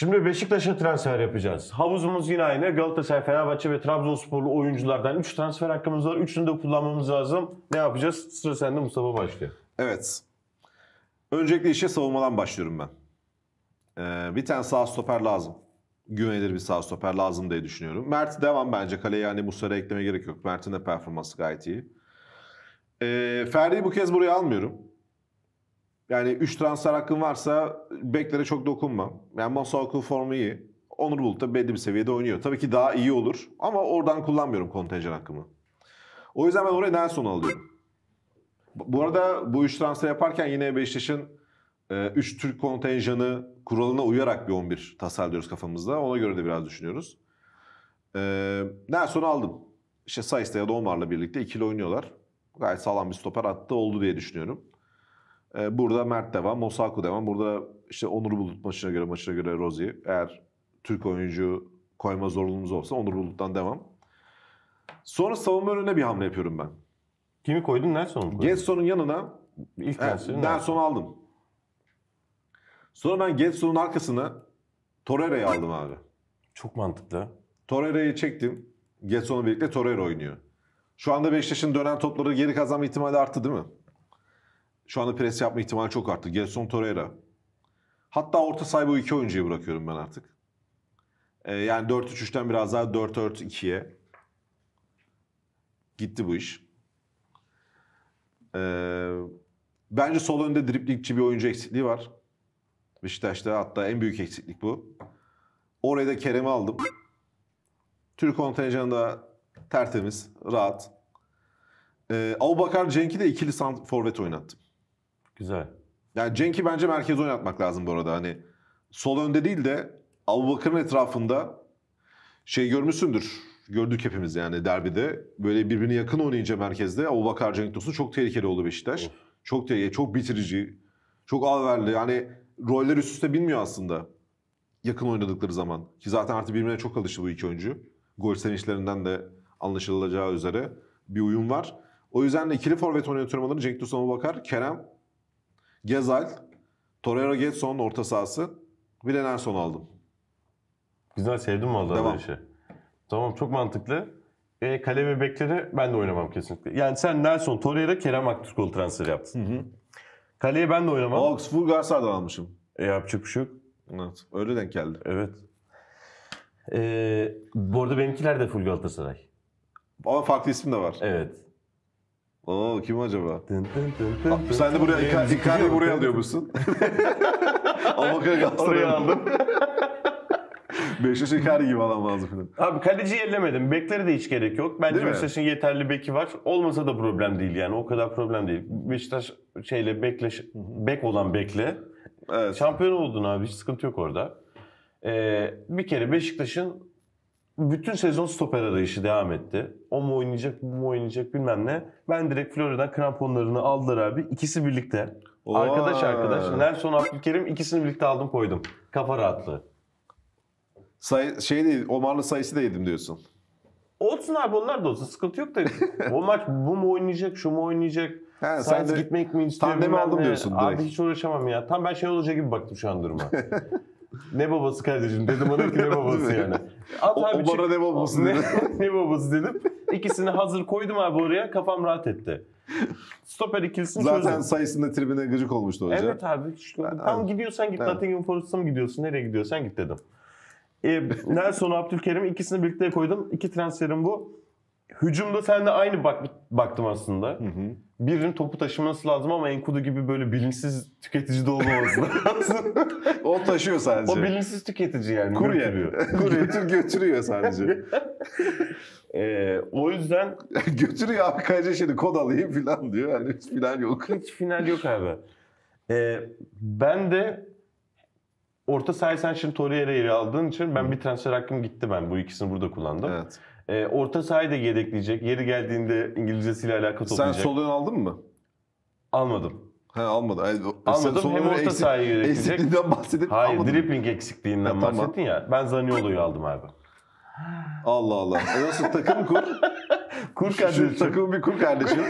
Şimdi Beşiktaş'a transfer yapacağız. Havuzumuz yine aynı. Galatasaray, Fenerbahçe ve Trabzonsporlu oyunculardan 3 transfer hakkımız var. 3'ünü de kullanmamız lazım. Ne yapacağız? Sıra sende, Mustafa başlıyor. Evet. Öncelikle işe savunmadan başlıyorum ben. Bir tane sağ stoper lazım. Güvenilir bir sağ stoper lazım diye düşünüyorum. Mert devam bence. Kaleye yani Muslera'ya ekleme gerek yok. Mert'in de performansı gayet iyi. Ferdi'yi bu kez buraya almıyorum. Yani 3 transfer hakkım varsa beklere çok dokunmam. Yani Masuaku formu iyi. Onur Bulut da belli bir seviyede oynuyor. Tabii ki daha iyi olur ama oradan kullanmıyorum kontenjan hakkımı. O yüzden ben oraya Nelson'u alıyorum. Bu arada bu 3 transfer yaparken yine Beşiktaş'ın 3 Türk kontenjanı kuralına uyarak bir 11 tasarlıyoruz kafamızda. Ona göre de biraz düşünüyoruz. Nelson'u aldım. İşte Saïs'te ya da Omar'la birlikte ikili oynuyorlar. Gayet sağlam bir stoper hattı oldu diye düşünüyorum. Burada Mert devam, Masuaku devam. Burada işte Onur Bulut maçına göre Rozier. Eğer Türk oyuncu koyma zorunluluğumuz olsa Onur Bulut'tan devam. Sonra savunma önüne bir hamle yapıyorum ben. Kimi koydun? Nelson'u mu koydun? Getson'un yanına Nelson'u aldım. Sonra ben Getson'un arkasına Torreira'yı aldım abi. Çok mantıklı. Torreira'yı çektim. Getson'la birlikte Torreira oynuyor. Şu anda Beşiktaş'ın dönen topları geri kazanma ihtimali arttı değil mi? Şu anda pres yapma ihtimali çok arttı. Getson, Torreira. Hatta orta sahayı bu iki oyuncuyu bırakıyorum ben artık. Yani 4-3-3'ten biraz daha 4-4-2'ye gitti bu iş. Bence sol önde driblingçi bir oyuncu eksikliği var. Beşiktaş'ta hatta en büyük eksiklik bu. Oraya da Kerem'i aldım. Türk kontenjanında tertemiz, rahat. Aboubakar Cenk'i de ikili forvet oynattım. Güzel. Yani Cenk'i bence merkeze oynatmak lazım bu arada. Hani sol önde değil de Aboubakar'ın etrafında görmüşsündür. Gördük hepimiz yani derbide. Böyle birbirine yakın oynayınca merkezde Aboubakar Cenk dostu çok tehlikeli oldu Beşiktaş. Çok tehlikeli, çok bitirici, çok alverli. Yani roller üst üste bilmiyor aslında yakın oynadıkları zaman. Ki zaten artık birbirine çok alıştı bu iki oyuncu. Gol sevinçlerinden de anlaşılacağı üzere bir uyum var. O yüzden de ikili forvet oynatıyorum onları. Cenk Tosun, Aboubakar, Kerem, Gezal, Torreira, Getson orta sahası. Bir de Nelson aldım. Güzel, sevdim vallahi işi. Tamam, çok mantıklı. Kale ve bekleri ben de oynamam kesinlikle. Yani sen Nelson, Torreira, Kerem Aktürkoğlu transferi yaptın. Hı. Kaleye ben de oynamam. Oxford Galatasaray'dan almışım. Yapacak bir şey yok. Evet, öyle denk geldi. Evet. Bu arada benimkiler de full Galatasaray. Ama farklı isim de var. Evet. Kim acaba? Sen de buraya Icardi'yi buraya alıyor musun? Aboubakar Galatasaray'ı aldım. Beşiktaş Icardi gibi adam lazım falan. Abi kaleciyi ellemedim. Bekleri de hiç gerek yok. Bence Beşiktaş'ın yeterli beki var. Olmasa da problem değil yani. O kadar problem değil. Beşiktaş bek olan bekle. Evet. Şampiyon oldun abi. Hiç sıkıntı yok orada. Bir kere Beşiktaş'ın bütün sezon stoper arayışı devam etti. O mu oynayacak, bu mu oynayacak bilmem ne. Ben direkt Florya'dan kramponlarını aldılar abi. İkisi birlikte. Arkadaş. Nelson, Abdülkerim ikisini birlikte aldım koydum. Kafa rahatlığı. Değil, Omar'lı sayısı da yedim diyorsun. Olsun abi, onlar da olsun. Sıkıntı yok da. O maç bu mu oynayacak, şu mu oynayacak? Sen de gitmek mi istiyor? Tandemi aldım diyorsun direkt. Abi hiç uğraşamam ya. Tam ben Hoca gibi baktım şu an duruma. Ne babası kardeşim dedim, ona ki ne babası yani. Omar'a ne babası dedim. Ne babası dedim. İkisini hazır koydum abi oraya, kafam rahat etti. Stoper ikilisini zaten çözdüm. sayısında tribüne gıcık olmuştu hoca. Evet abi. Tam gidiyorsan git, Nottingham Forest'a mı gidiyorsun, nereye gidiyorsan git dedim. Nelson, Abdülkerim ikisini birlikte koydum. 2 transferim bu. Hücumda seninle aynı baktım aslında. Hı. Birinin topu taşıması lazım ama Enkudu gibi böyle bilinçsiz tüketici de olmaması lazım. O taşıyor sadece. O bilinçsiz tüketici yani. Kurye. Götürüyor sadece. O yüzden... götürüyor abi, kaç şimdi kod alayım falan diyor. Yani hiç final yok. Hiç final yok abi. Ben de orta sahayı sen şimdi Torreira'yı aldığın için ben bir transfer hakkım gitti ben. Bu ikisini burada kullandım. Evet. Orta sahayı da yedekleyecek. Yeri geldiğinde İngilizcesiyle alakalı toplayacak. Sen sol ön aldın mı? Almadım. Almadım. Almadım. Hem orta sahayı yedekleyecek. Eksikliğinden bahsedip hayır, almadım. dribbling eksikliğinden bahsettin ya. Ben Zaniolo'yu aldım abi. Allah Allah. Nasıl takım kur? Kur kardeşim. Şu takımı bir kur kardeşim.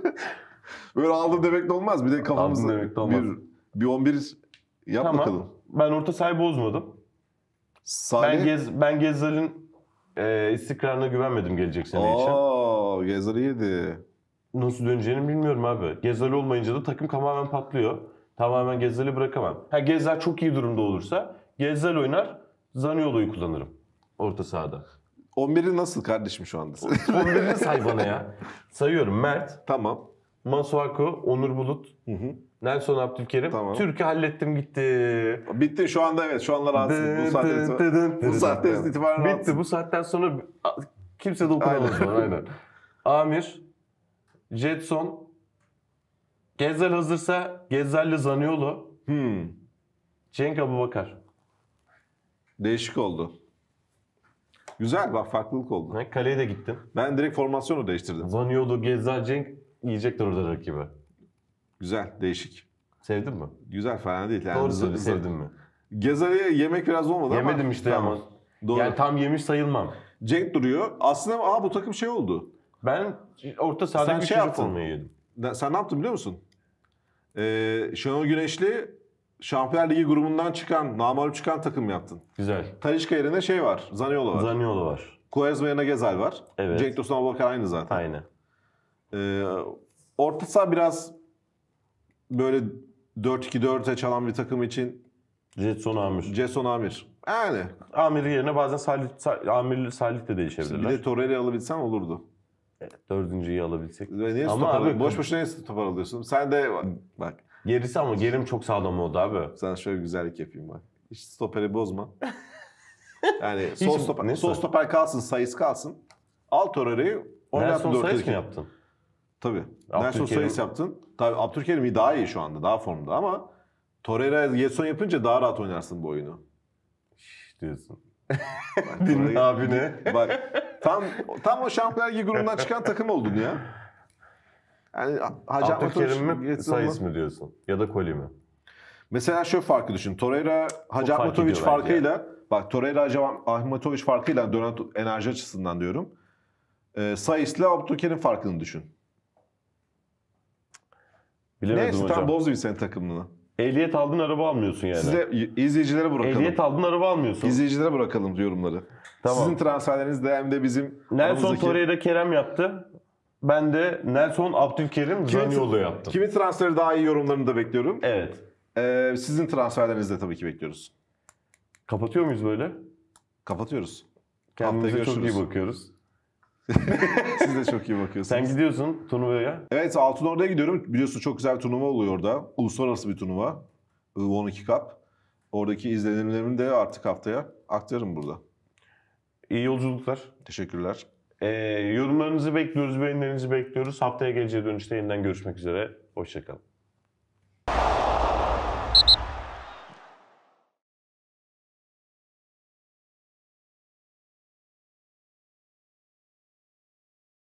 Böyle aldım demek de olmaz. Bir de kafamızda bir 11 yap bakalım. Ben orta sahayı bozmadım. Salih. Ben Gezzal'in istikrarına güvenmedim gelecek sene için. Ooo Gezer iyiydi. Nasıl döneceğini bilmiyorum abi. Gezzal olmayınca da takım tamamen patlıyor. Tamamen Gezzal'i bırakamam. Gezzal çok iyi durumda olursa Gezzal oynar, Zaniolo'yu kullanırım orta sahada. 11'i nasıl kardeşim şu anda? 11'ini say bana ya. Sayıyorum. Mert, Tamam. Masuaku, Onur Bulut, Nelson Abdülkerim. Tamam. Türk'ü hallettim gitti. Bitti şu anda evet. Şu anlar rahatsız. Bu saatten itibaren rahatsız. Bitti. Bu saatten sonra kimse dokunamaz bana. Aynen. Amir, Jetson, Gezzal hazırsa Gezzal'le Zaniolo, Cenk Abubakar. Değişik oldu. Güzel bak farklılık oldu. Kaleye de gittin. Ben direkt formasyonu değiştirdim. Zaniolo, Gezzal, Cenk yiyecekler orada rakibi. Güzel, değişik. Sevdin mi? Güzel falan değil. Yani Doğru söyle, sevdin mi? Gezal'e yemek biraz olmadı ama. Yemedim işte tamam. ama. Doğru. Yani tam yemiş sayılmam. Cenk duruyor. Aslında bu takım şey oldu. Ben orta sahada Sen bir şey çocuk yaptın. olmayı yedim. Sen ne yaptın biliyor musun? Şenol Güneşli Şampiyonlar Ligi grubundan çıkan, namağlup çıkan takım yaptın. Güzel. Talisca yerine şey var, Zaniolo var. Zaniolo var. Quaresma yerine Gezal var. Evet. Cenk Tosun Abubakar aynı zaten. Aynen. Orta saha biraz böyle 4-2-4'e çalan bir takım için Jetson Amir. Jetson Amir. Yani. Amir yerine bazen Salih de Bir değişebilirler. de Torreira'yı alabilsen olurdu. Dördüncüyü alabilsek. Ve niye Ama stoper abi- alıyorsun? Boş boşuna niye stoper alıyorsun? Sen de bak Gerisi ama gerim çok sağlam oldu abi. sana şöyle bir güzellik yapayım bak. Hiç stoperi bozma. Yani Hiç- sol neyse. stoper kalsın, sayısı kalsın. Al Torreira'yı. Nelson Sayıs Sayıs mı yaptın? Tabii. Nelson Abdülkerim- Sayıs yaptın. Tabii Abdülkerim daha iyi şu anda. Daha formda ama Torreira Getson yapınca daha rahat oynarsın bu oyunu. Diyorsun. Bak, Dinle Torreira- abine. Bak tam o Şampiyonlar Ligi grubundan çıkan takım oldun ya. Yani Hacı Abdülkerim mi Getson Sayıs mı diyorsun? Ya da Koli mi? Mesela şu farkı düşün. Torreira Hacı fark Ahmetovic ediyor bence farkıyla bak Torreira Hacı Ahmetovic farkıyla dönen enerji açısından diyorum. Sayıs'la Abdülkerim farkını düşün. Bilemedim Neyse hocam. tam bozmayayım senin takımını. Ehliyet aldın araba almıyorsun yani. Size izleyicilere bırakalım. Ehliyet aldın araba almıyorsun. İzleyicilere bırakalım yorumları. Tamam. Sizin transferleriniz de hem de bizim Nelson aramızdaki- Torreira Kerem yaptı. Ben de Nelson Abdülkerim Zaniolo yaptım. Kimin transferi daha iyi yorumlarını da bekliyorum. Evet. Sizin transferlerinizi de tabii ki bekliyoruz. Kapatıyor muyuz böyle? Kapatıyoruz. Kendimize Haftaya çok iyi görüşürüz. bakıyoruz. Siz de çok iyi bakıyorsunuz. Sen gidiyorsun turnuvaya. Evet Altınordu'ya gidiyorum. Biliyorsun çok güzel bir turnuva oluyor orada. Uluslararası bir turnuva. U12 Cup. Oradaki izlenimlerimi de artık haftaya aktarırım burada. İyi yolculuklar. Teşekkürler. Yorumlarınızı bekliyoruz, beğenilerinizi bekliyoruz. Haftaya geleceğe dönüşte yeniden görüşmek üzere. Hoşçakalın.